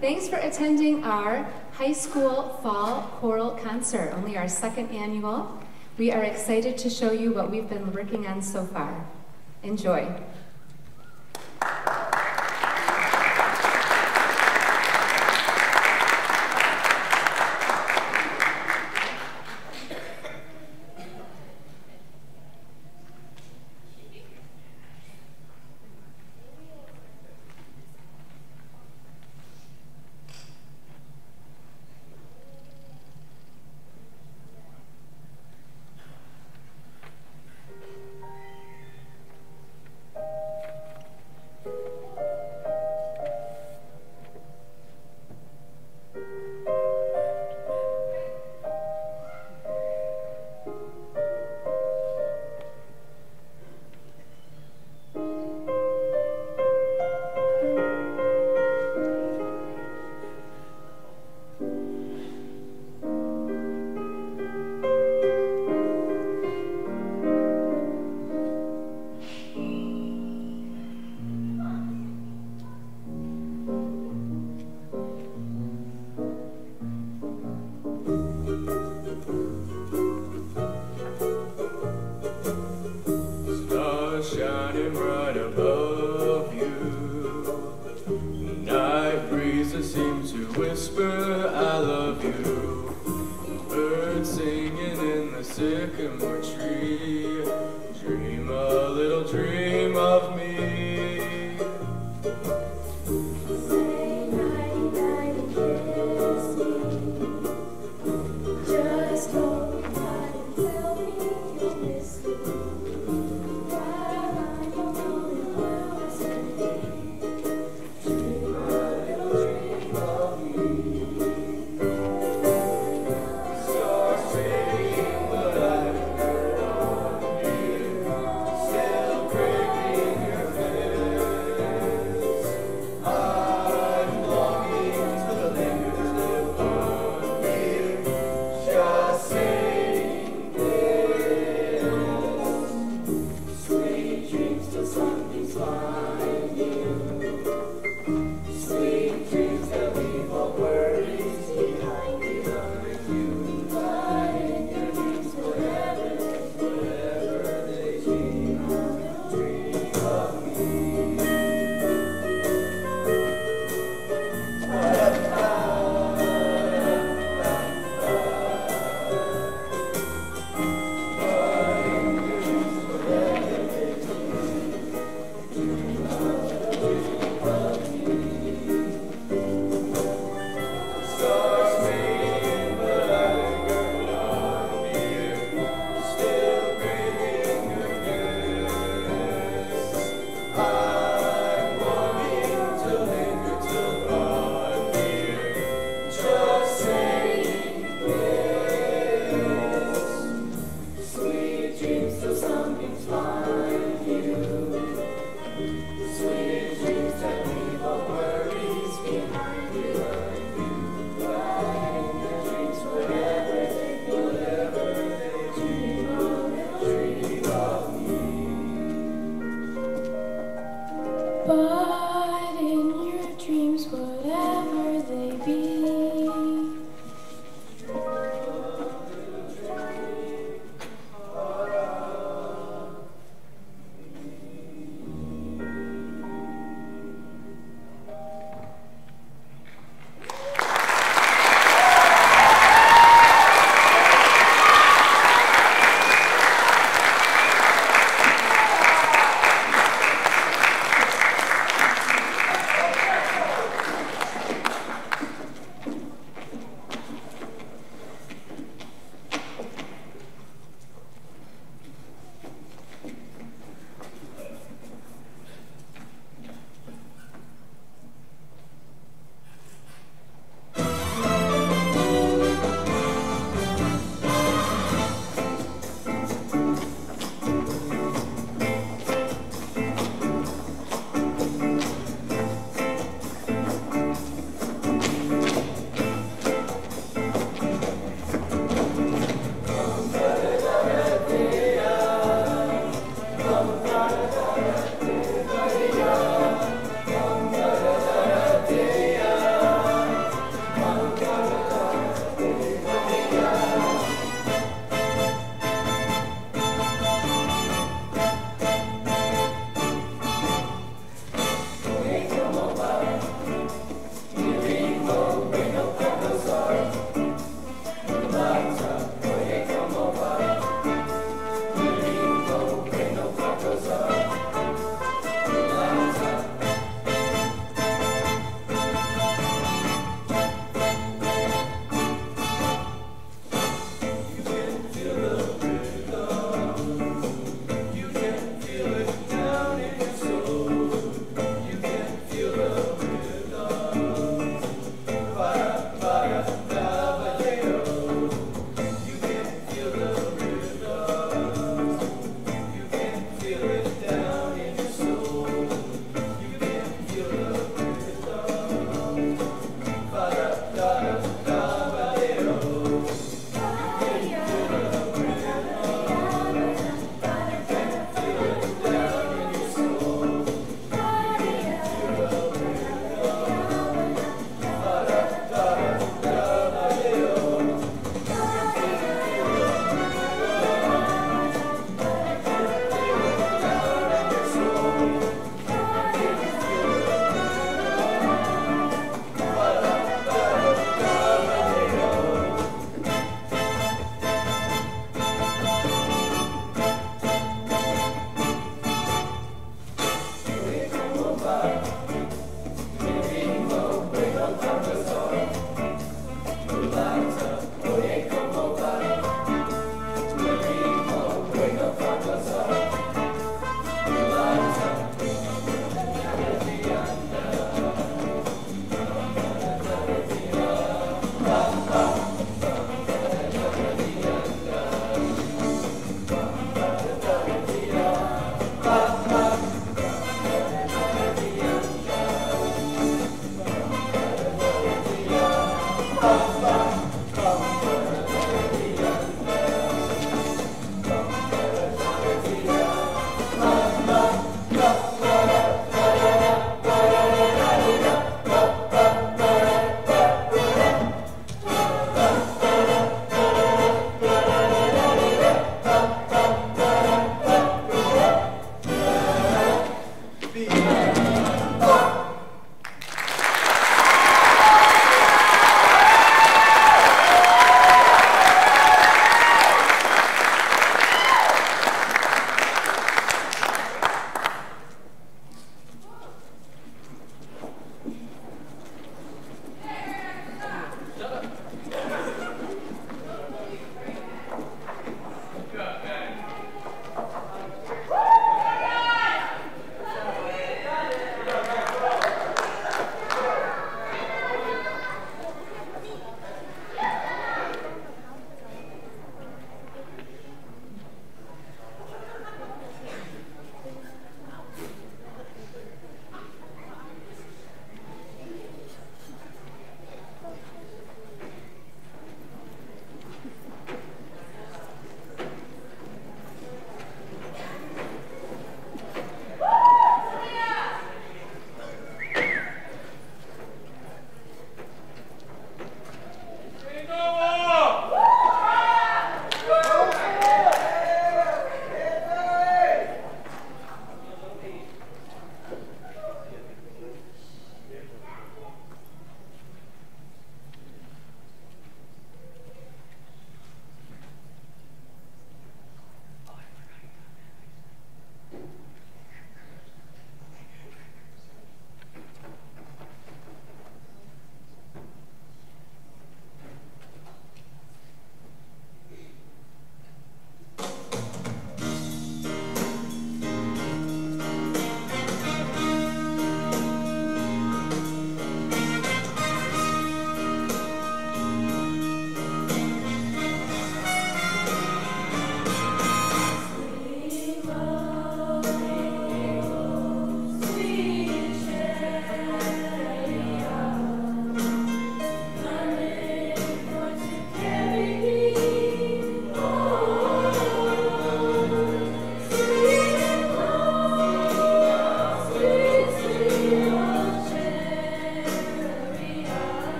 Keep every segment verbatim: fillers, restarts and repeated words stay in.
Thanks for attending our high school fall choral concert, only our second annual. We are excited to show you what we've been working on so far. Enjoy. Shining bright above you, night breezes seem to whisper I love you, birds singing in the sycamore tree, dream a little dream of me. Say night, night and kiss me, just hold me tight and tell me you'll miss me. But in your dreams, whatever they be,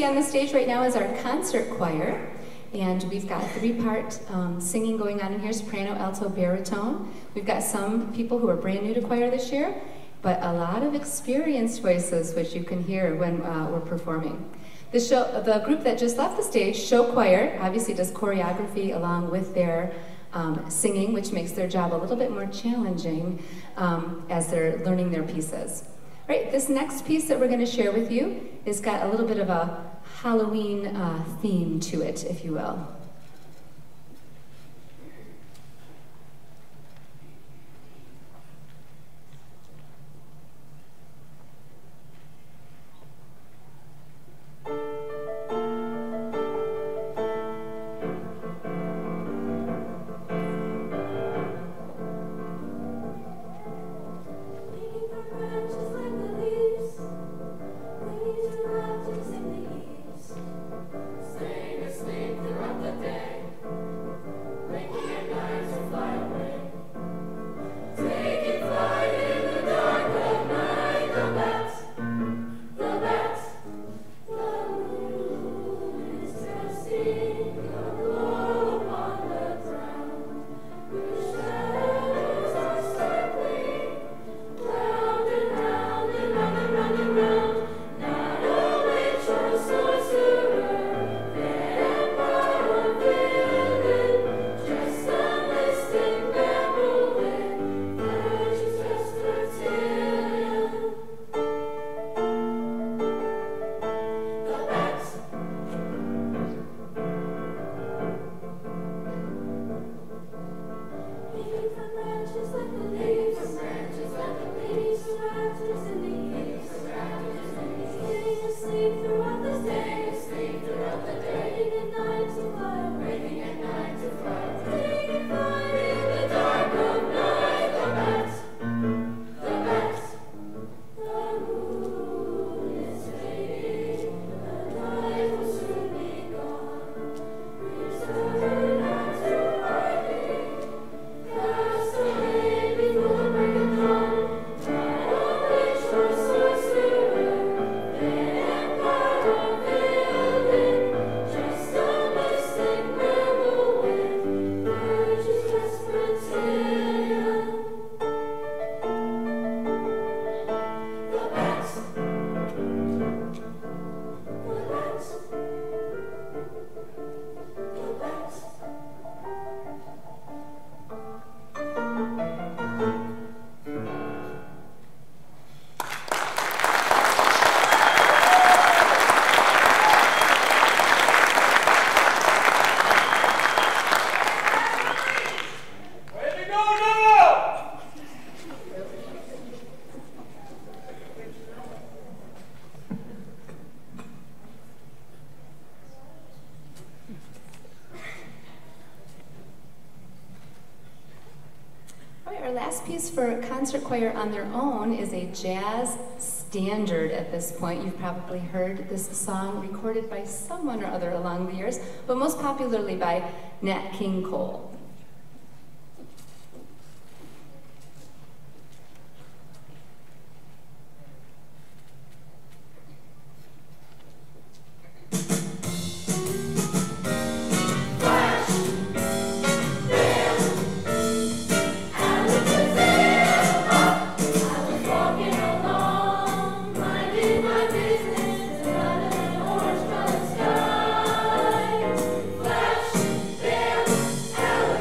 on the stage right now is our concert choir. And we've got three-part um, singing going on in here, soprano, alto, baritone. We've got some people who are brand new to choir this year, but a lot of experienced voices, which you can hear when uh, we're performing. The, show, the group that just left the stage, show choir, obviously does choreography along with their um, singing, which makes their job a little bit more challenging um, as they're learning their pieces. Right, this next piece that we're going to share with you has got a little bit of a Halloween uh, theme to it, if you will. Our last piece for concert choir on their own is a jazz standard at this point. You've probably heard this song recorded by someone or other along the years, but most popularly by Nat King Cole. Flash, bam,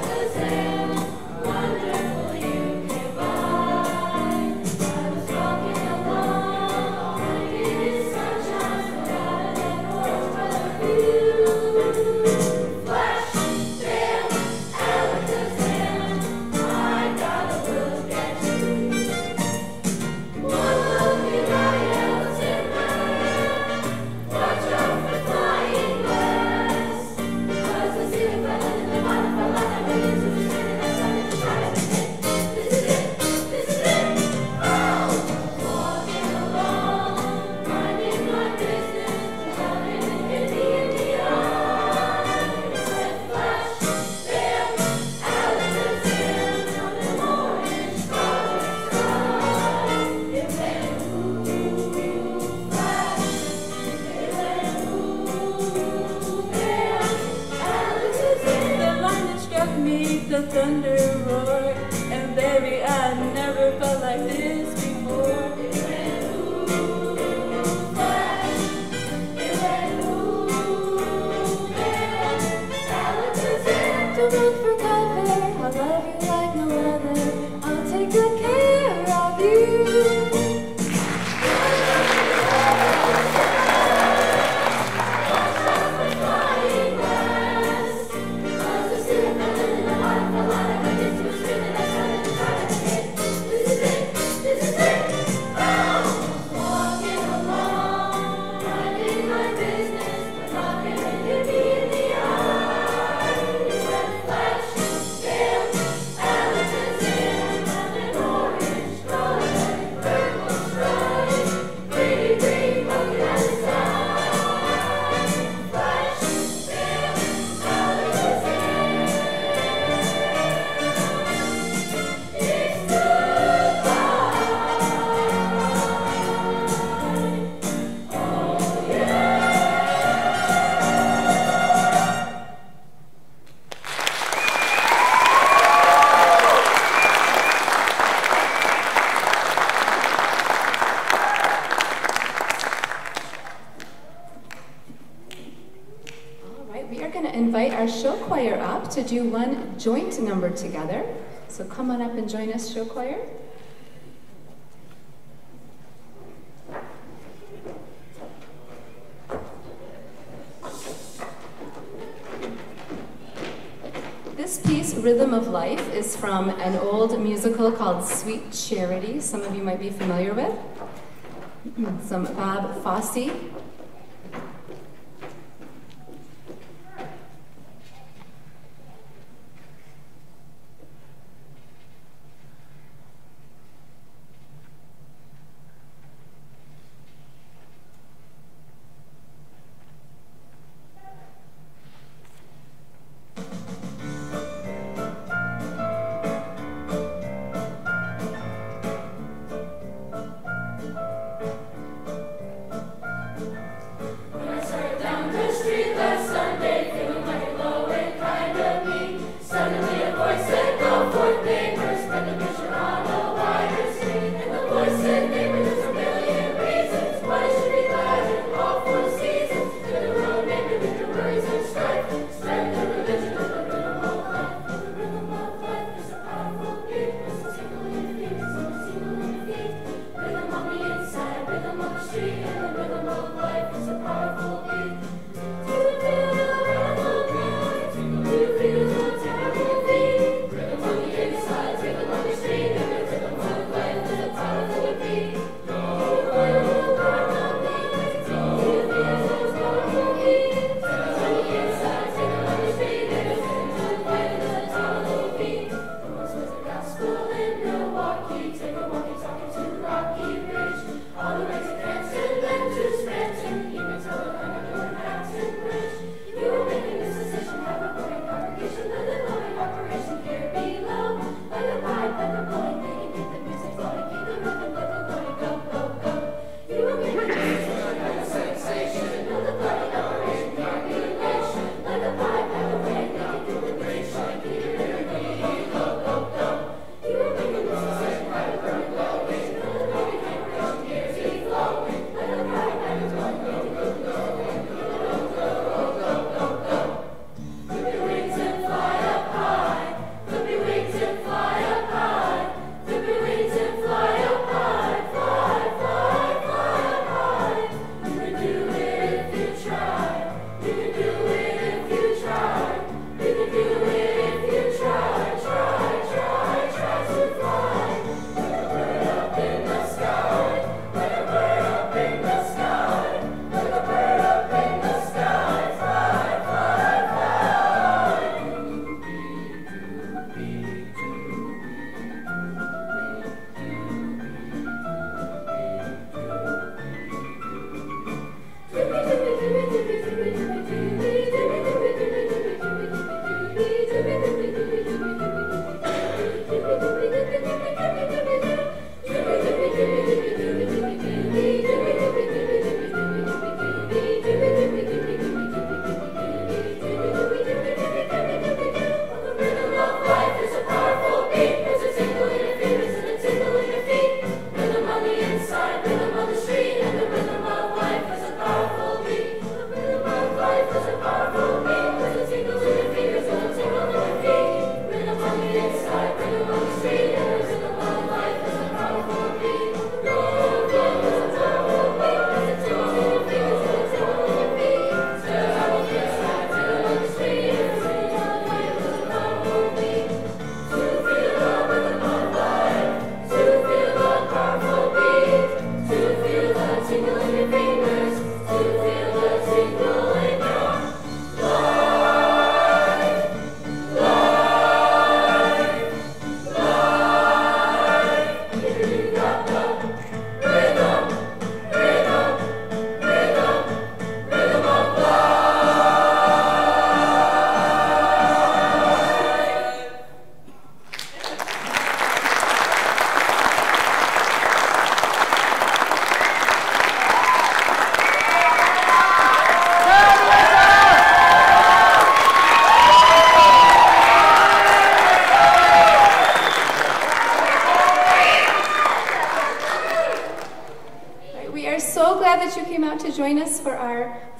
invite our show choir up to do one joint number together. So come on up and join us, show choir. This piece, Rhythm of Life, is from an old musical called Sweet Charity. Some of you might be familiar with. Some Bob Fosse.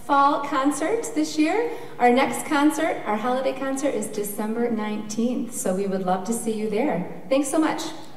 fall concert this year. Our next concert, our holiday concert, is December nineteenth, so we would love to see you there. Thanks so much.